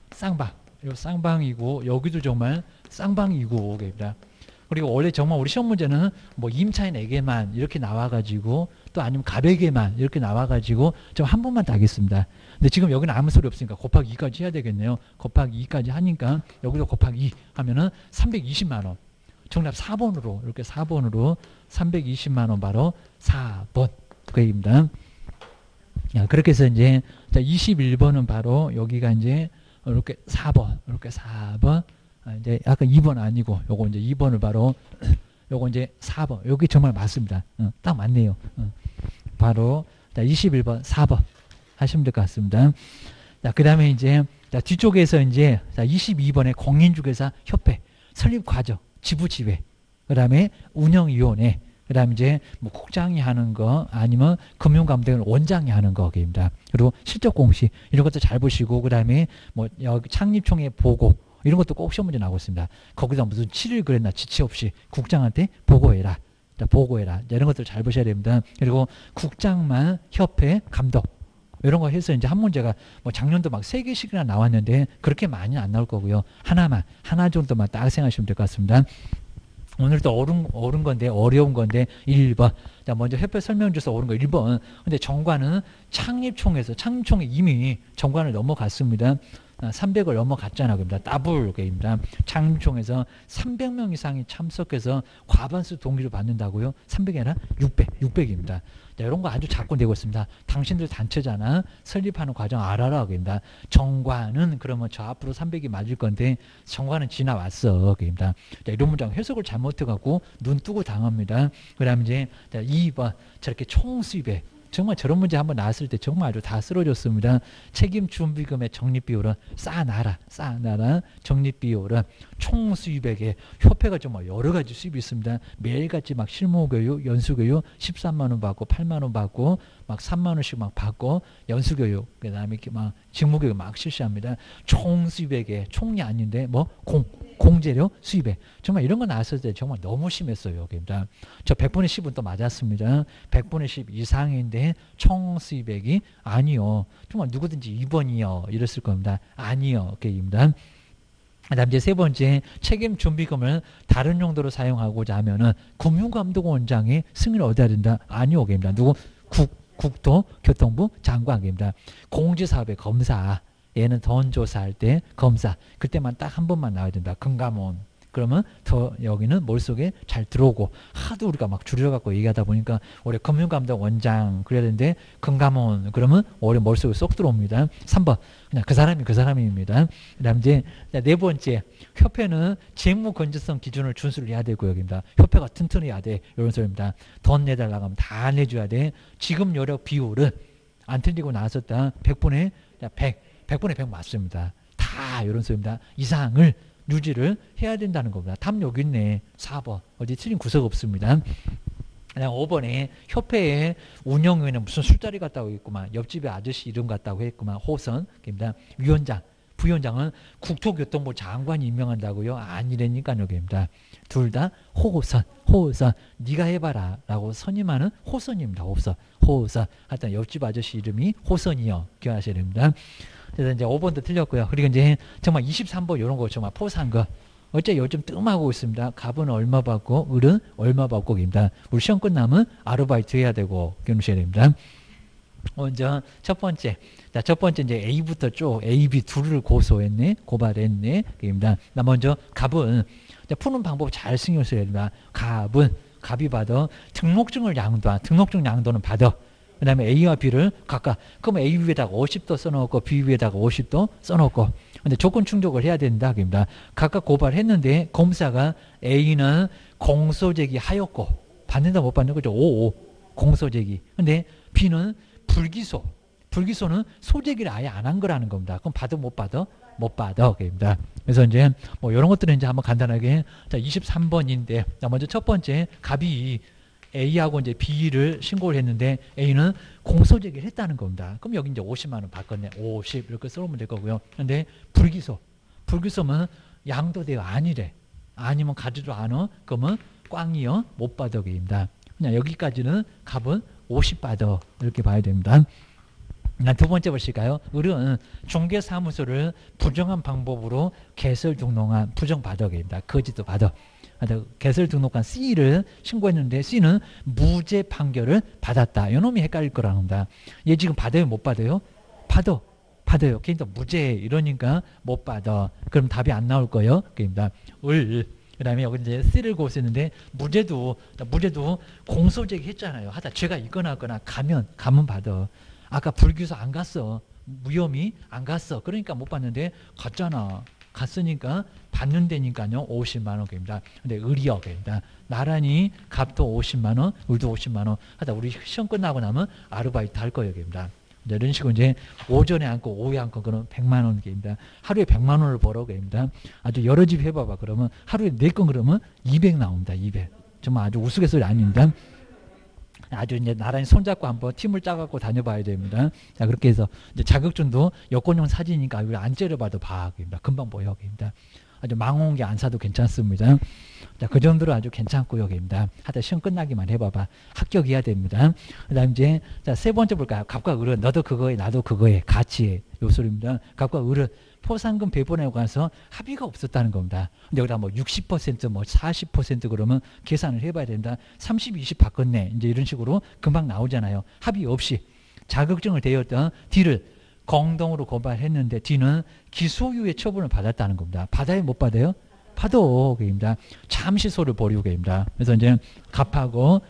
Speaker 1: 요 쌍방이고 여기도 정말 쌍방이고 오게입니다. 그리고 원래 정말 우리 시험 문제는 뭐 임차인에게만 이렇게 나와가지고 또 아니면 갑에게만 이렇게 나와가지고 좀 한 번만 따겠습니다. 근데 지금 여기는 아무 소리 없으니까 곱하기 2까지 해야 되겠네요. 곱하기 2까지 하니까 여기도 곱하기 2 하면은 320만 원. 정답 4번으로 이렇게 4번으로 320만 원 바로 4번 그 얘기입니다. 그렇게 해서 이제 자 21번은 바로 여기가 이제 이렇게 4번 이렇게 4번 이제 아까 2번 아니고 요거 이제 2번을 바로 요거 이제 4번 여기 정말 맞습니다. 딱 맞네요. 바로 자 21번 4번 하시면 될 것 같습니다. 자 그다음에 이제 자 뒤쪽에서 이제 자 22번에 공인중개사 협회 설립 과정 지부지회 그다음에 운영위원회 그다음에 이제 뭐 국장이 하는 거 아니면 금융감독원 원장이 하는 거입니다. 그리고 실적 공시 이런 것도 잘 보시고 그다음에 뭐 여기 창립총회 보고 이런 것도 꼭 시험 문제 나오고 있습니다. 거기다 무슨 7일 그랬나 지체 없이 국장한테 보고해라. 보고해라. 이런 것들 잘 보셔야 됩니다. 그리고 국장만 협회 감독 이런 거 해서 이제 한 문제가 뭐 작년도 막 3개씩이나 나왔는데 그렇게 많이 안 나올 거고요. 하나 정도만 딱 생각하시면 될 것 같습니다. 오늘도 어려운 건데 1번. 자, 먼저 협회 설명 줘서 옳은 거 1번. 근데 정관은 창립총회 이미 정관을 넘어갔습니다. 300을 넘어갔잖아. 그럽니다. 더블 게임입니다. 창립총회에서 300명 이상이 참석해서 과반수 동의를 받는다고요? 300이 아니라 600입니다. 자, 이런 거 아주 자꾸 내고 있습니다. 당신들 단체잖아. 설립하는 과정 알아라. 그입니다. 정관은 그러면 저 앞으로 300이 맞을 건데 정관은 지나왔어. 그입니다. 자, 이런 문장 해석을 잘못해갖고 눈 뜨고 당합니다. 그 다음에 이제 2번 저렇게 총수입에 정말 저런 문제 한번 나왔을 때 정말 아주 다 쓰러졌습니다. 책임준비금의 적립비율은 쌓아놔라. 적립비율은 총수입액에 협회가 정말 여러 가지 수입이 있습니다. 매일같이 막 실무교육, 연수교육 13만 원 받고 8만 원 받고 막 3만 원씩 막 받고 연수교육 그다음에 이렇게 막 직무교육 막 실시합니다. 총수입액에 총이 아닌데 뭐 공재료 수입액 정말 이런 거 나왔을 때 정말 너무 심했어요. 여기입니다. 저 100분의 10은 또 맞았습니다. 100분의 10 이상인데 총 수입액이 아니요. 정말 누구든지 2번이요. 이랬을 겁니다. 아니요. 게임입니다. 그다음 이제 세 번째 책임 준비금을 다른 용도로 사용하고자 하면은 금융감독원장의 승인을 얻어야 된다. 아니요. 게임입니다. 누구 국토교통부 장관입니다. 공지사업의 검사 얘는 돈 조사할 때 검사 그때만 딱 한 번만 나와야 된다. 금감원 그러면 더 여기는 머릿속에 잘 들어오고 하도 우리가 막 줄여갖고 얘기하다 보니까 올해 금융감독 원장 그래야 되는데 금감원 그러면 올해 머릿속에 쏙 들어옵니다. 3번 그냥 그 사람입니다. 그 다음 이제 네 번째 협회는 재무 건전성 기준을 준수를 해야 되고 여기입니다. 협회가 튼튼해야 돼. 이런 소리입니다. 돈 내달라고 하면 다 내줘야 돼. 지급 여력 비율은 안 틀리고 나왔었다. 100분의 100 맞습니다. 다 이런 소리입니다. 이상을 유지를 해야 된다는 겁니다. 답 여기 있네. 4번. 어디 틀린 구석 없습니다. 그냥 5번에 협회의 운영위원회는 무슨 술자리 같다고 했구만. 옆집에 아저씨 이름 같다고 했구만. 호선. 입니다. 위원장. 부위원장은 국토교통부 장관이 임명한다고요? 아니라니까요. 여기입니다. 둘 다 호선. 네가 해봐라 라고 선임하는 호선입니다. 호선. 하여튼 옆집 아저씨 이름이 호선이요. 기억하셔야 됩니다. 그래서 이제 5번도 틀렸고요. 그리고 이제 정말 23번 이런 거 정말 포사한 거. 어째 요즘 뜸하고 있습니다. 갑은 얼마 받고 을은 얼마 받고입니다. 우리 시험 끝나면 아르바이트 해야 되고 기억하셔야 됩니다. 먼저 첫 번째 이제 A부터 쭉 A, B 둘을 고발했네. 입니다. 나 먼저 갑은 푸는 방법 잘 신경 써야 됩니다. 갑이 받아 등록증 양도는 받아. 그 다음에 A와 B를 각각, 그럼 A 위에다가 50도 써놓고 B 위에다가 50도 써놓고, 근데 조건 충족을 해야 된다. 그입니다. 각각 고발했는데 검사가 A는 공소제기 하였고, 받는다 못 받는 거죠. 5, 공소제기. 근데 B는 불기소. 불기소는 소제기를 아예 안 한 거라는 겁니다. 그럼 받아 못 받아? 못 받아. 그입니다. 그래서 이제 뭐 이런 것들은 이제 한번 간단하게, 자, 23번인데, 자, 먼저 첫 번째 갑이 A하고 이제 B를 신고를 했는데 A는 공소제기를 했다는 겁니다. 그럼 여기 이제 50만 원 받겠네. 50 이렇게 써오면 될 거고요. 근데 불기소. 불기소면 양도돼요. 아니래. 아니면 가지도 않아. 그러면 꽝이요. 못 받아. 입니다. 그냥 여기까지는 갑은 50 받아. 이렇게 봐야 됩니다. 두 번째 보실까요? 을은 중개사무소를 부정한 방법으로 개설 등록한 부정바덕입니다. 거짓도 바덕. 개설 등록한 C를 신고했는데 C는 무죄 판결을 받았다. 이놈이 헷갈릴 거라는 겁니다. 얘 지금 받아요? 못 받아요? 받아. 받아요. 그러니까 무죄 이러니까 못 받아. 그럼 답이 안 나올 거예요. 그러니까 을. 그 다음에 여기 이제 C를 고소했는데 무죄도 공소제기 했잖아요. 하다 죄가 있거나 가면 받아. 아까 불기소 안 갔어. 무혐의 안 갔어. 그러니까 못 받는데 갔잖아. 갔으니까 받는다니까요. 50만 원입니다. 근데 을이역입니다. 나란히 갑도 50만 원, 을도 50만 원 하다 우리 시험 끝나고 나면 아르바이트 할 거역입니다. 이런 식으로 이제 오전에 앉고 오후에 앉고 그러면 100만 원입니다. 하루에 100만 원을 벌어입니다. 아주 여러 집 해봐봐. 그러면 하루에 4건 그러면 200 나옵니다. 200. 정말 아주 우스갯소리 아닙니다. 아주 이제 나란히 손잡고 한번 팀을 짜갖고 다녀봐야 됩니다. 자, 그렇게 해서 이제 자격증도 여권용 사진이니까 안 째려봐도 봐입니다. 금방 보여 입니다. 아주 망원경 안 사도 괜찮습니다. 자, 그 정도로 아주 괜찮고요. 입니다. 하다 시험 끝나기만 해봐봐. 합격해야 됩니다. 그 다음 이제, 자, 세 번째 볼까요? 갑과 을은 너도 그거에 나도 그거에 가치의 요소입니다. 갑과 을은 포상금 배분에 관해서 합의가 없었다는 겁니다. 근데 여기다 뭐 60%, 뭐 40% 그러면 계산을 해봐야 된다. 30, 20 바꿨네. 이제 이런 식으로 금방 나오잖아요. 합의 없이 자격증을 대였던 D를 공동으로 고발했는데 D는 기소유예 처분을 받았다는 겁니다. 받아요? 못 받아요? 받아. 그입니다. 잠시 소를 벌이고 계입니다. 그래서 이제 갑하고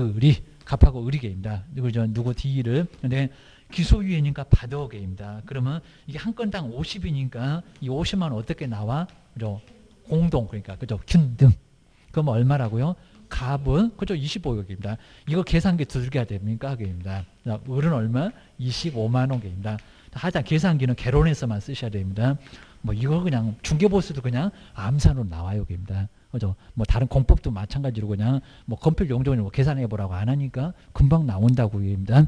Speaker 1: 을이계입니다. 누구 D를. 근데 기소유예니까 받아오게입니다. 그러면 이게 한 건당 50이니까 이 50만 원 어떻게 나와? 그죠? 공동, 그러니까, 그죠? 균등. 그럼 얼마라고요? 갑은, 그죠? 25억입니다. 이거 계산기 두들겨야 됩니까? 그입니다. 을은 얼마? 25만 원입니다. 하여튼 계산기는 개론에서만 쓰셔야 됩니다. 뭐 이거 그냥 중개보수도 그냥 암산으로 나와요. 그입니다. 그죠? 뭐 다른 공법도 마찬가지로 그냥 뭐 컴필 용도로 계산해 보라고 안 하니까 금방 나온다고 입니다.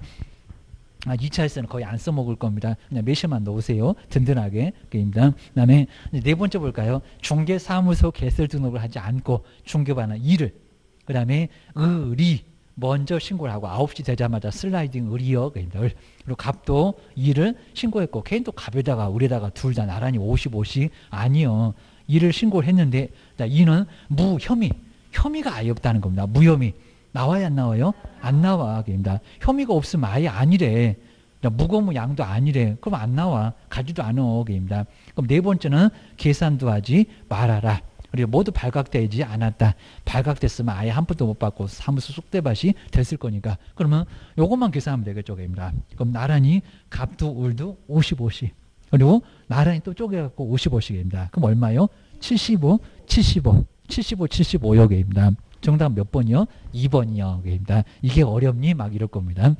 Speaker 1: 2차에서는 거의 안 써먹을 겁니다. 그냥 몇시만 넣으세요. 든든하게. 그입니다. 그 다음에 네 번째 볼까요? 중개사무소 개설 등록을 하지 않고 중개반은 일을. 그 다음에 을이 먼저 신고를 하고 9시 되자마자 슬라이딩 을이요. 그리고 갑도 일을 신고했고 걔는 또 갑에다가 을에다가 둘 다 나란히 50씩 아니요. 일을 신고를 했는데 이는 무혐의. 혐의가 아예 없다는 겁니다. 무혐의. 나와야 안 나와요? 안 나와. 그입니다. 혐의가 없으면 아예 아니래. 무거무 양도 아니래. 그럼 안 나와. 가지도 않아. 그입니다. 그럼 네 번째는 계산도 하지 말아라. 그리고 모두 발각되지 않았다. 발각됐으면 아예 한 푼도 못 받고 사무소 쑥대밭이 됐을 거니까. 그러면 요것만 계산하면 되겠죠. 그입니다. 그럼 나란히 갑도 을도 55씩. 그리고 나란히 또 쪼개갖고 55씩입니다. 그럼 얼마요? 75, 75, 75, 75여개입니다. 정답 몇 번이요? 2번이요. 이게 어렵니? 막 이럴 겁니다.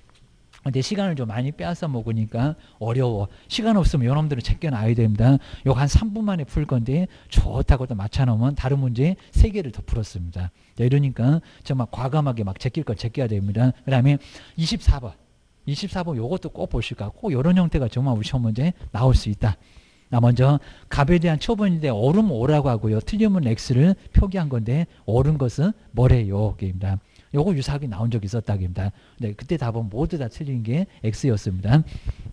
Speaker 1: 근데 시간을 좀 많이 빼앗아 먹으니까 어려워. 시간 없으면 요놈들은 제껴놔야 됩니다. 요거 한 3분 만에 풀 건데 좋다고 또 맞춰놓으면 다른 문제 3개를 더 풀었습니다. 이러니까 정말 과감하게 막 제낄 걸 제껴야 됩니다. 그 다음에 24번. 24번 요것도 꼭 보실까? 꼭 이런 형태가 정말 우리 시험 문제 나올 수 있다. 먼저 갑에 대한 처분인데 옳으면 O라고 하고요. 틀리면 X를 표기한 건데 옳은 것은 뭐래요? 입니다. 요거 유사하게 나온 적이 있었다입니다. 네, 그때 답은 모두 다 틀린 게 X였습니다.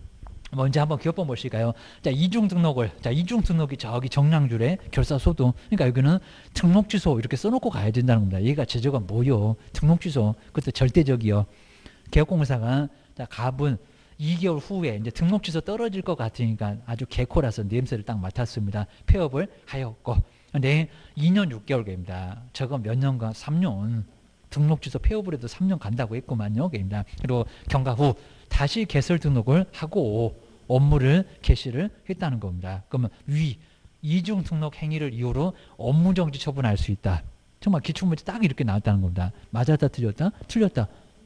Speaker 1: 먼저 한번 기업번 보실까요? 자, 이중 등록이 저기 정량줄에 결사소득. 그러니까 여기는 등록 취소 이렇게 써놓고 가야 된다는 겁니다. 얘가 제조가 뭐요? 등록 취소. 그것도 절대적이요. 개업공사가 자, 갑은 2개월 후에 이제 등록 취소 떨어질 것 같으니까 아주 개코라서 냄새를 딱 맡았습니다. 폐업을 하였고. 근데 2년 6개월입니다. 저거 몇 년간? 3년. 등록 취소 폐업을 해도 3년 간다고 했구만요. 게임다. 그리고 경과 후 다시 개설 등록을 하고 업무를 개시를 했다는 겁니다. 그러면 이중 등록 행위를 이유로 업무 정지 처분할 수 있다. 정말 기출문제 딱 이렇게 나왔다는 겁니다. 맞았다 틀렸다? 틀렸다.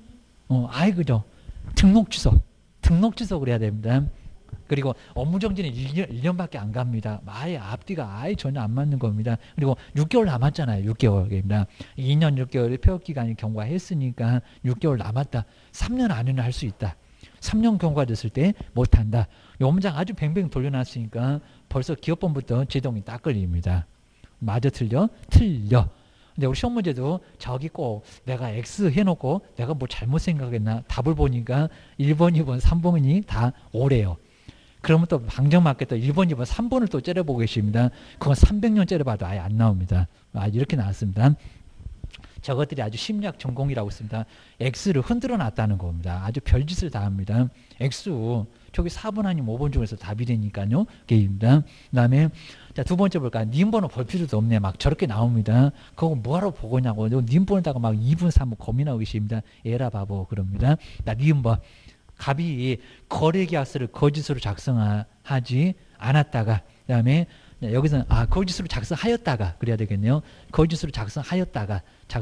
Speaker 1: 그죠. 등록 취소 그래야 됩니다. 그리고 업무 정지는 1년밖에 안 갑니다. 아예 앞뒤가 아예 전혀 안 맞는 겁니다. 그리고 6개월 남았잖아요. 6개월입니다. 2년 6개월의 폐업 기간이 경과했으니까 6개월 남았다. 3년 안에는 할 수 있다. 3년 경과됐을 때 못한다. 이 문장 아주 뱅뱅 돌려놨으니까 벌써 기업본부터 제동이 딱 걸립니다. 맞아 틀려? 틀려. 근데 우리 시험 문제도 저기 꼭 내가 X 해놓고 내가 뭐 잘못 생각했나 답을 보니까 1번, 2번, 3번이 다 오래요. 그러면 또 방정 맞게 또 1번, 2번, 3번을 또 째려보고 계십니다. 그건 300년 째려봐도 아예 안 나옵니다. 이렇게 나왔습니다. 저것들이 아주 심리학 전공이라고 있습니다. X를 흔들어 놨다는 겁니다. 아주 별짓을 다 합니다. X, 저기 4번 아니면 5번 중에서 답이 되니까요. 게임입니다. 그 다음에 자, 두 번째 볼까요? 님 번호 볼 필요도 없네. 막 저렇게 나옵니다. 그거 뭐하러 보고냐고. 님 번호다가 막 2분, 3분 고민하고 계십니다. 에라 바보 그럽니다. 님 번. 갑이 거래계약서를 거짓으로 작성하지 않았다가 그 다음에 여기서는 거짓으로 작성하였다가 그래야 되겠네요. 거짓으로 작성하였다가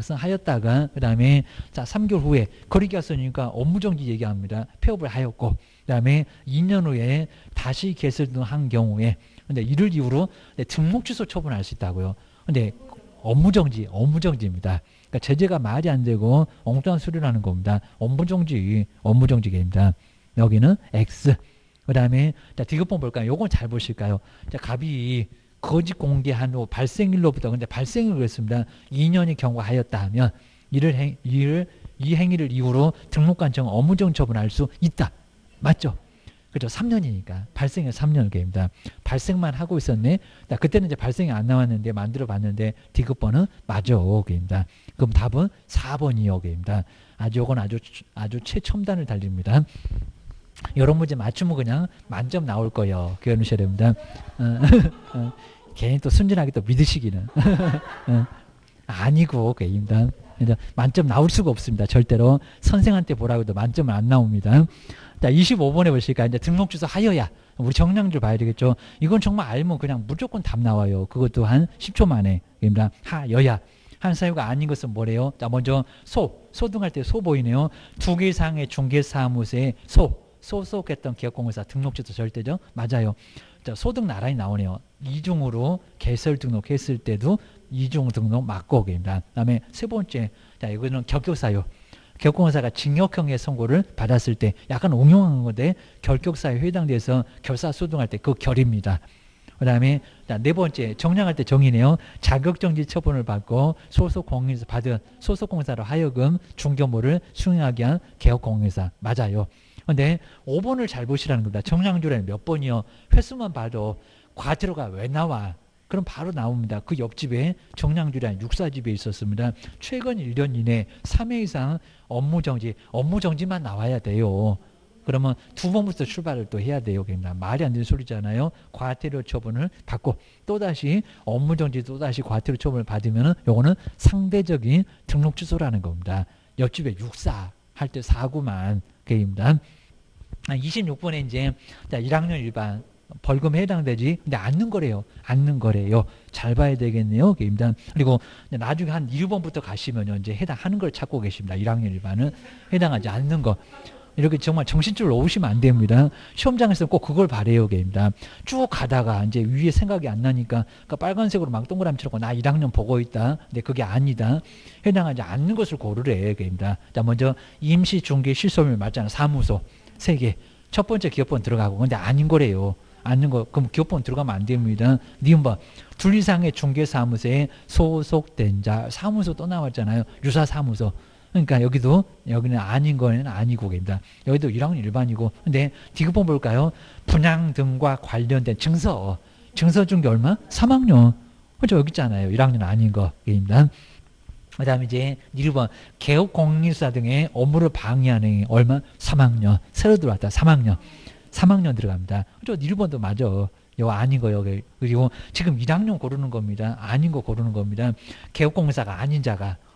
Speaker 1: 그 다음에 자 3개월 후에 거래계약서니까 업무정지 얘기합니다. 폐업을 하였고 그 다음에 2년 후에 다시 개설한 경우에 근데 이를 이유로 등록 취소 처분할 수 있다고요. 근데 업무정지입니다. 그러니까 제재가 말이 안 되고 엉뚱한 소리를 하는 겁니다. 업무정지입니다. 여기는 X. 그 다음에 자 디귿번 볼까요? 요건 잘 보실까요? 자 갑이 거짓 공개한 후 발생일로부터 근데 발생을 그랬습니다. 2년이 경과하였다 하면 이 행위를 이유로 등록관청 업무정지 처분할 수 있다. 맞죠? 그죠? 3년이니까 발생은 3년 게임이다. 발생만 하고 있었네. 그때는 이제 발생이 안 나왔는데 만들어 봤는데 디귿번은 맞아 게임이다. 그럼 답은 4번이요 게임이다. 요건 아주 최첨단을 달립니다. 이런 문제 맞추면 그냥 만점 나올 거예요. 기억하셔야 됩니다. 괜히 또 순진하게 또 믿으시기는 아니고 게임이다. 만점 나올 수가 없습니다. 절대로 선생한테 보라고 해도 만점은 안 나옵니다. 자, 25번에 보실까요? 이제 등록 취소 하여야 우리 정량줄 봐야 되겠죠. 이건 정말 알면 그냥 무조건 답 나와요. 그것도 한 10초 만에. 하여야. 한 사유가 아닌 것은 뭐래요? 자, 먼저 소등할 때 소 보이네요. 2개 이상의 중개사무소에 소속했던 기업공사 등록 취소 절대죠. 맞아요. 자, 소등 나란히 나오네요. 이중으로 개설 등록했을 때도 이중 등록 맞고 계십니다. 그다음에 세 번째, 자 이거는 결격사유. 기업공사가 징역형의 선고를 받았을 때 약간 응용한 건데 결격사유에 해당돼서 결사소등할 때 그 결입니다. 그 다음에 네 번째 정량할 때 정의네요. 자격정지 처분을 받고 소속공인에서 받은 소속공사로 하여금 중개업무를 수행하게 한 개업공인사 맞아요. 근데 5번을 잘 보시라는 겁니다. 정량줄에 몇 번이요. 횟수만 봐도 과태료가 왜 나와? 그럼 바로 나옵니다. 그 옆집에 정량줄에 육사집에 있었습니다. 최근 1년 이내 3회 이상 업무정지만 나와야 돼요. 그러면 두 번부터 출발을 또 해야 돼요. 그러니까 말이 안 되는 소리잖아요. 과태료 처분을 받고 또다시 업무정지 또다시 과태료 처분을 받으면 요거는 상대적인 등록 취소라는 겁니다. 옆집에 육사 할 때 사구만 게임입니다. 26번에 이제 1학년 일반 벌금에 해당되지. 근데 않는 거래요. 잘 봐야 되겠네요. 게임입니다. 그리고 나중에 한 1번부터 가시면 이제 해당하는 걸 찾고 계십니다. 1학년 일반은 해당하지 않는 거. 이렇게 정말 정신줄을 놓으시면 안 됩니다. 시험장에서 꼭 그걸 바래요, 게임입니다. 쭉 가다가 이제 위에 생각이 안 나니까 그러니까 빨간색으로 막 동그라미 쳐놓고 나 1학년 보고 있다. 근데 그게 아니다. 해당하지 않는 것을 고르래, 게임입니다. 자, 먼저 임시 중개 실소유물 맞잖아. 사무소 3개. 첫 번째 기업번 들어가고 근데 아닌 거래요. 아닌 거. 그럼 기업번 들어가면 안 됩니다. 니은봐. 둘 이상의 중개사무소에 소속된 자. 사무소 또 나왔잖아요. 유사사무소. 그러니까 여기는 아닌 거는 아니고 계십니다. 여기도 1학년 일반이고. 근데 디귿번 볼까요? 분양 등과 관련된 증서 준 게 얼마? 3학년. 그렇죠? 여기 있잖아요. 1학년 아닌 거 계십니다. 그 다음에 이제 1번 개업공인사 등의 업무를 방해하는 얼마? 3학년. 새로 들어왔다. 3학년 들어갑니다. 그렇죠? 1번도 맞아. 이거 아닌 거예요. 그리고 지금 1학년 고르는 겁니다. 아닌 거 고르는 겁니다. 개업공사가 아닌 자가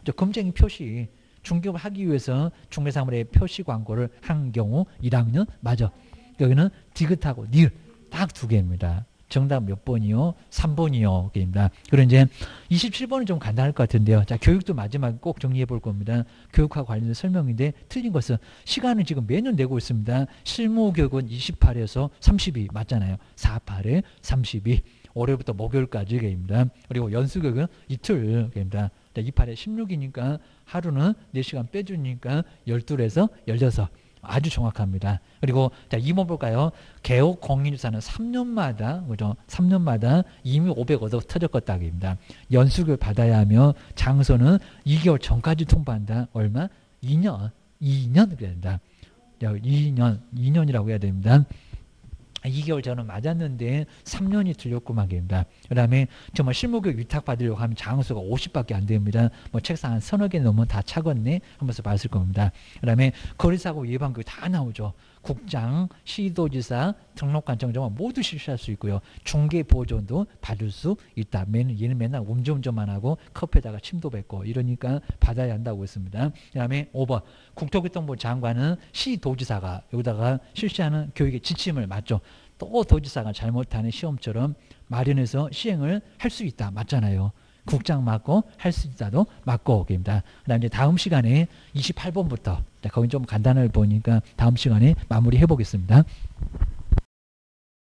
Speaker 1: 검증 표시 중개업을 하기 위해서 중개사물의 표시 광고를 한 경우 1학년 맞아. 여기는 디귿하고 니을 딱 두 개입니다. 정답 몇 번이요? 3번이요. 입니다. 그리고 이제 27번은 좀 간단할 것 같은데요. 자, 교육도 마지막에 꼭 정리해 볼 겁니다. 교육과 관련된 설명인데 틀린 것은 시간은 지금 매년 내고 있습니다. 실무 교육은 28에서 30이 맞잖아요. 48에 32. 월요일부터 목요일까지 입니다. 그리고 연수 교육은 이틀입니다. 28에 16이니까 하루는 4시간 빼주니까 12에서 16. 아주 정확합니다. 그리고 자 2번 볼까요? 개업 공인주사는 3년마다 그죠? 3년마다 이미 500 얻어 터졌겠다입니다. 연수를 받아야 하며 장소는 2개월 전까지 통보한다. 얼마? 2년 그래야 된다. 2년이라고 해야 됩니다. 2개월 전은 맞았는데 3년이 틀렸구만 입니다. 그 다음에 정말 실무교육 위탁받으려고 하면 장소가 50밖에 안 됩니다. 뭐 책상 한 서너 개 넘으면 다 차겠네 하면서 봤을 겁니다. 그 다음에 거리사고 예방교육 다 나오죠. 국장, 시도지사, 등록관청 정말 모두 실시할 수 있고요. 중개보존도 받을 수 있다. 얘는 맨날 음주운전만 하고 커피에다가 침도 뱉고 이러니까 받아야 한다고 했습니다. 그 다음에 5번 국토교통부 장관은 시도지사가 여기다가 실시하는 교육의 지침을 맞죠. 또 도지사가 잘못하는 시험처럼 마련해서 시행을 할 수 있다. 맞잖아요. 국장 맞고 할 수 있다도 맞고 입니다. 그다음 이제 다음 시간에 28번부터 거긴 좀 간단하게 보니까 다음 시간에 마무리해 보겠습니다.